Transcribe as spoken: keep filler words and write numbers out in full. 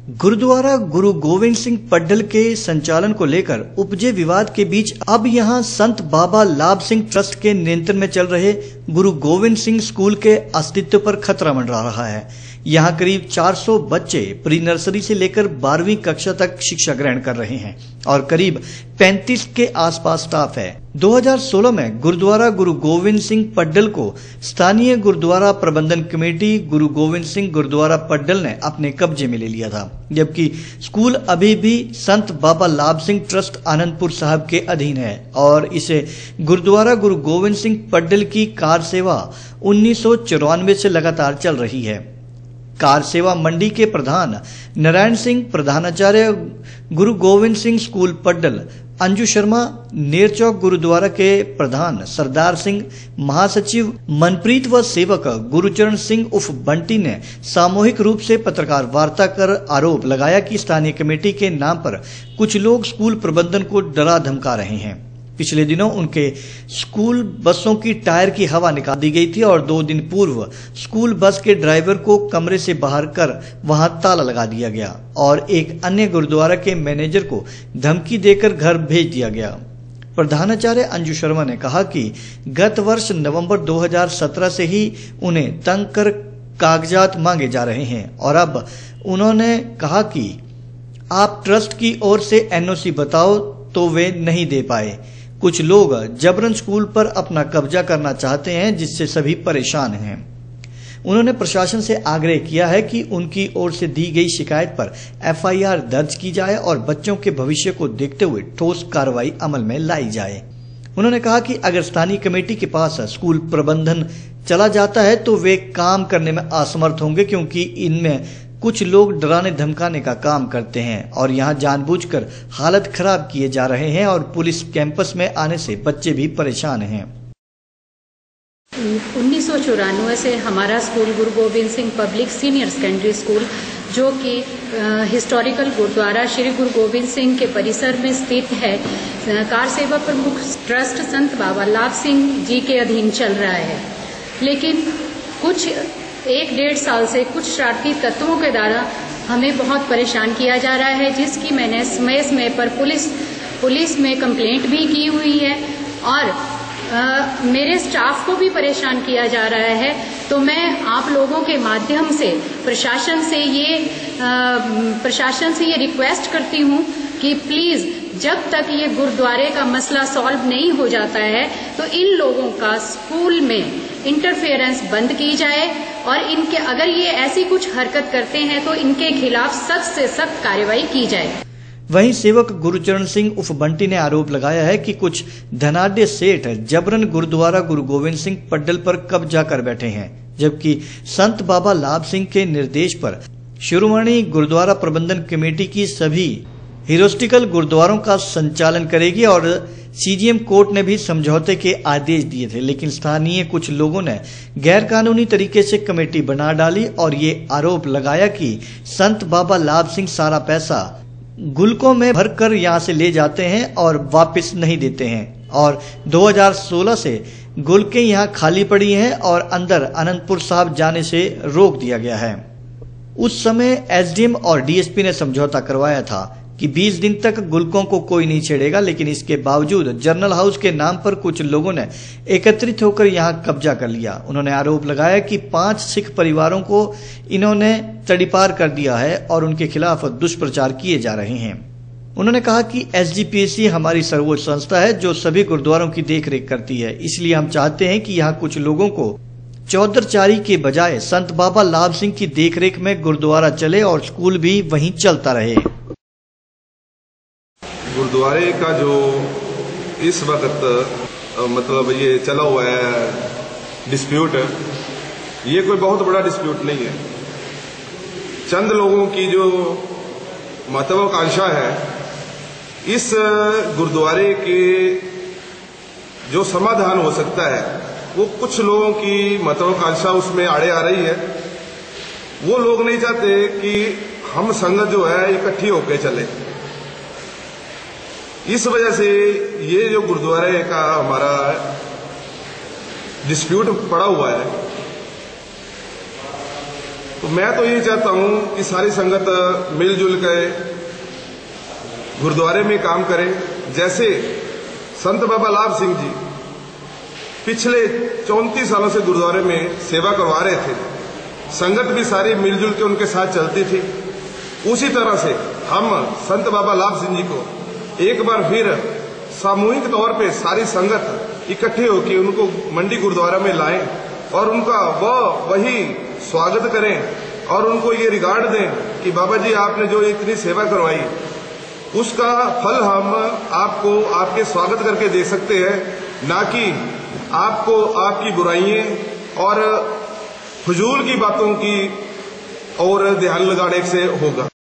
गुरुद्वारा गुरु गोविंद सिंह पड्डल के संचालन को लेकर उपजे विवाद के बीच अब यहां संत बाबा लाभ सिंह ट्रस्ट के नियंत्रण में चल रहे गुरु गोविंद सिंह स्कूल के अस्तित्व पर खतरा मंडरा रहा है। यहां करीब चार सौ बच्चे प्री नर्सरी से लेकर बारहवीं कक्षा तक शिक्षा ग्रहण कर रहे हैं और करीब पैंतीस के आसपास स्टाफ है। दो हज़ार सोलह में गुरुद्वारा गुरु गोविंद सिंह पड्डल को स्थानीय गुरुद्वारा प्रबंधन कमेटी गुरु गोविंद सिंह गुरुद्वारा पड्डल ने अपने कब्जे में ले लिया था, जबकि स्कूल अभी भी संत बाबा लाभ सिंह ट्रस्ट आनंदपुर साहब के अधीन है और इसे गुरुद्वारा गुरु गोविंद सिंह पड्डल की कार सेवा उन्नीस सौ चौरानवे से लगातार चल रही है। कार सेवा मंडी के प्रधान नारायण सिंह, प्रधानाचार्य गुरु गोविंद सिंह स्कूल पड्डल अंजू शर्मा, नेरचौक गुरुद्वारा के प्रधान सरदार सिंह, महासचिव मनप्रीत व सेवक गुरुचरण सिंह उर्फ बंटी ने सामूहिक रूप से पत्रकार वार्ता कर आरोप लगाया कि स्थानीय कमेटी के नाम पर कुछ लोग स्कूल प्रबंधन को डरा धमका रहे हैं। पिछले दिनों उनके स्कूल बसों की टायर की हवा निकाल दी गई थी और दो दिन पूर्व स्कूल बस के ड्राइवर को कमरे से बाहर कर वहां ताला लगा दिया गया और एक अन्य गुरुद्वारा के मैनेजर को धमकी देकर घर भेज दिया गया। प्रधानाचार्य अंजू शर्मा ने कहा कि गत वर्ष नवंबर दो हज़ार सत्रह से ही उन्हें तंग कर कागजात मांगे जा रहे हैं और अब उन्होंने कहा कि आप ट्रस्ट की ओर से एनओसी बताओ तो वे नहीं दे पाए। कुछ लोग जबरन स्कूल पर अपना कब्जा करना चाहते हैं, जिससे सभी परेशान हैं। उन्होंने प्रशासन से आग्रह किया है कि उनकी ओर से दी गई शिकायत पर एफ आई आर दर्ज की जाए और बच्चों के भविष्य को देखते हुए ठोस कार्रवाई अमल में लाई जाए। उन्होंने कहा कि अगर स्थानीय कमेटी के पास स्कूल प्रबंधन चला जाता है तो वे काम करने में असमर्थ होंगे, क्योंकि इनमें कुछ लोग डराने धमकाने का काम करते हैं और यहां जानबूझकर हालत खराब किए जा रहे हैं और पुलिस कैंपस में आने से बच्चे भी परेशान हैं। उन्नीस सौ चौरानवे से हमारा school Guru Gobind Singh public senior secondary school, जो कि हिस्टोरिकल गुरुद्वारा श्री गुरु गोविंद सिंह के परिसर में स्थित है, कार सेवा प्रमुख ट्रस्ट संत बाबा लाभ सिंह जी के अधीन चल रहा है। लेकिन कुछ एक डेढ़ साल से कुछ शरारती तत्वों के द्वारा हमें बहुत परेशान किया जा रहा है, जिसकी मैंने समय समय पर पुलिस पुलिस में कंप्लेंट भी की हुई है और आ, मेरे स्टाफ को भी परेशान किया जा रहा है। तो मैं आप लोगों के माध्यम से प्रशासन से ये आ, प्रशासन से ये रिक्वेस्ट करती हूँ कि प्लीज जब तक ये गुरुद्वारे का मसला सॉल्व नहीं हो जाता है तो इन लोगों का स्कूल में इंटरफेरेंस बंद की जाए और इनके अगर ये ऐसी कुछ हरकत करते हैं तो इनके खिलाफ सख्त से सख्त कार्रवाई की जाए। वहीं सेवक गुरुचरण सिंह उर्फ बंटी ने आरोप लगाया है कि कुछ धनाढ्य सेठ जबरन गुरुद्वारा गुरु गोविंद सिंह पड्डल पर कब्जा कर बैठे हैं, जबकि संत बाबा लाभ सिंह के निर्देश पर शिरोमणि गुरुद्वारा प्रबंधन कमेटी की सभी हिस्टोरिकल गुरुद्वारों का संचालन करेगी और सी जी एम कोर्ट ने भी समझौते के आदेश दिए थे, लेकिन स्थानीय कुछ लोगों ने गैर कानूनी तरीके से कमेटी बना डाली और ये आरोप लगाया कि संत बाबा लाभ सिंह सारा पैसा गुल्कों में भरकर यहाँ से ले जाते हैं और वापस नहीं देते हैं और दो हज़ार सोलह से गुल्कें यहाँ खाली पड़ी हैं और अंदर आनंदपुर साहब जाने से रोक दिया गया है। उस समय एस डी एम और डी एस पी ने समझौता करवाया था कि बीस दिन तक गुल्कों को कोई नहीं छेड़ेगा, लेकिन इसके बावजूद जर्नल हाउस के नाम पर कुछ लोगों ने एकत्रित होकर यहां कब्जा कर लिया। उन्होंने आरोप लगाया कि पांच सिख परिवारों को इन्होंने तड़ीपार कर दिया है और उनके खिलाफ दुष्प्रचार किए जा रहे हैं। उन्होंने कहा कि एस जी पी सी हमारी सर्वोच्च संस्था है जो सभी गुरुद्वारों की देखरेख करती है, इसलिए हम चाहते हैं कि यहाँ कुछ लोगों को चौधरचारी के बजाय संत बाबा लाभ सिंह की देखरेख में गुरुद्वारा चले और स्कूल भी वहीं चलता रहे। गुरुद्वारे का जो इस वक्त मतलब ये चला हुआ है डिस्प्यूट, ये कोई बहुत बड़ा डिस्प्यूट नहीं है। चंद लोगों की जो महत्वाकांक्षा है, इस गुरुद्वारे के जो समाधान हो सकता है वो कुछ लोगों की महत्वाकांक्षा उसमें आड़े आ रही है। वो लोग नहीं चाहते कि हम संगत जो है इकट्ठी होकर चले। इस वजह से ये जो गुरुद्वारे का हमारा डिस्प्यूट पड़ा हुआ है, तो मैं तो यही चाहता हूं कि सारी संगत मिलजुल के गुरुद्वारे में काम करे। जैसे संत बाबा लाभ सिंह जी पिछले चौंतीस सालों से गुरुद्वारे में सेवा करवा रहे थे, संगत भी सारी मिलजुल के उनके साथ चलती थी। उसी तरह से हम संत बाबा लाभ सिंह जी को एक बार फिर सामूहिक तौर पे सारी संगत इकट्ठे होकर उनको मंडी गुरुद्वारा में लाएं और उनका वह वही स्वागत करें और उनको ये रिगार्ड दें कि बाबा जी आपने जो इतनी सेवा करवाई उसका फल हम आपको आपके स्वागत करके दे सकते हैं, ना कि आपको आपकी बुराइयां और फजूल की बातों की और ध्यान लगाने से होगा।